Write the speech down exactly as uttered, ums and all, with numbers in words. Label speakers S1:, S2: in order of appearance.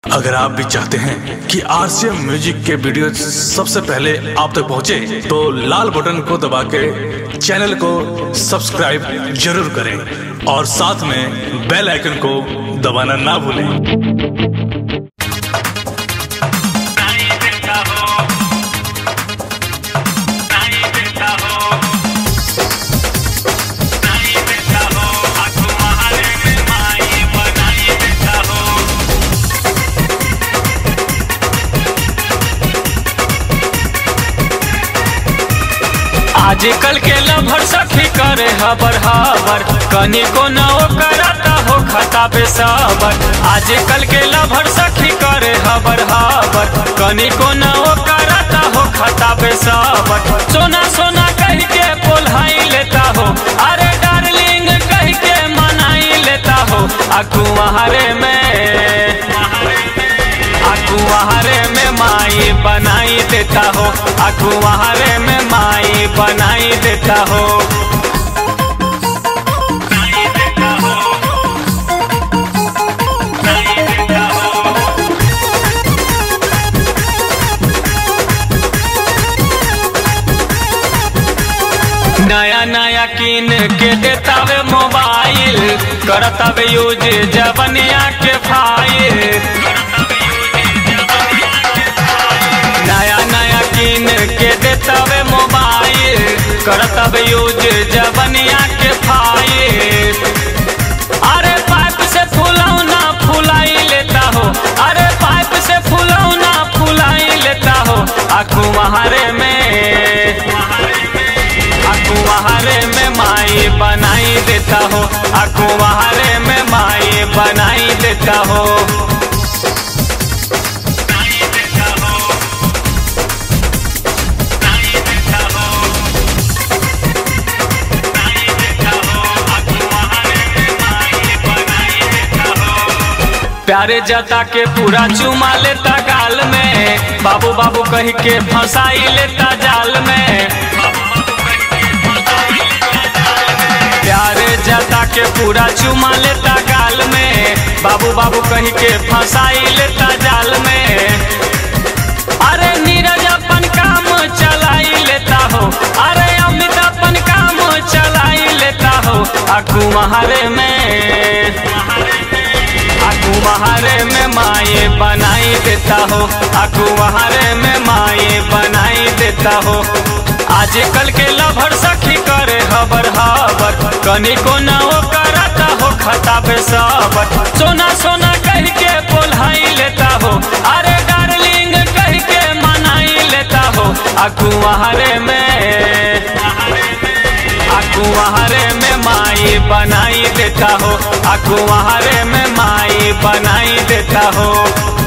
S1: अगर आप भी चाहते हैं कि आरसीएम म्यूजिक के वीडियो सबसे पहले आप तक पहुंचे, तो लाल बटन को दबा के चैनल को सब्सक्राइब जरूर करें और साथ में बेल आइकन को दबाना ना भूलें।
S2: आजकल के लभर सखी करे हबर हबर, कनी को न करता हो खता पे सबर। आजकल के लभर सखी करे हबर हबर, कनी को न करता हो खता पे सबर। सोना सोना कह के पोल्हाई लेता हो, अरे डार्लिंग कह के मनाई लेता हो। अकुआरे में अकुआरे में माई बनाई देता हो, अकुआरे में माई बनाई देता हो। नया नया किन के देता वे मोबाइल, करता वे यूज जवनिया के फाइल। नया नया किन के देता वे मोबाइल, करता वे यूज जवनिया के फाइल। अरे पाइप से फुलौना फुलाई लेता हो, अरे पाइप से फुलौना फुलाई लेता हो। अकुआरे में अकुआरे में माई बनाई देता हो, अकुआरे में माई बनाई देता हो। प्यारे जता के पूरा चुमा लेता गाल में, बाबू बाबू कह के फंसाई लेता जाल में। प्यारे जता के पूरा चुमा लेता गाल में, बाबू बाबू कह के फंसाई लेता जाल में। अरे नीरज अपन काम चलाई लेता हो, अरे अमित अपन काम चलाई लेता हो। अकुआरे में अकुआरे में माई बनाई देता हो, अकुआरे में माई बनाई देता हो। आजकल के लभर सखी करे हबर हबर, कनी को न करता हो खता पे सबर। सोना सोना कह के पोल्हाई लेता हो, अरे डार्लिंग कह के मनाई लेता हो। अकुआरे में अकुआरे में माई बनाई देता हो, अकुआरे में माई बनाई देता हो।